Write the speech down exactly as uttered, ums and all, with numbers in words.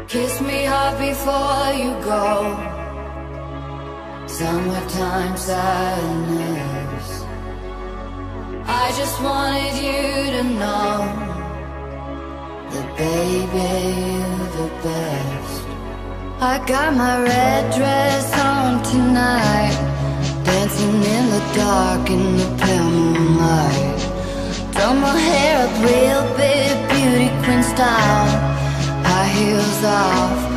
Kiss me hard before you go. Summertime sadness. I just wanted you to know that baby, you're the best. I got my red dress on tonight, dancing in the dark in the pale moonlight. Done my hair up real big, beauty queen style, high heels off,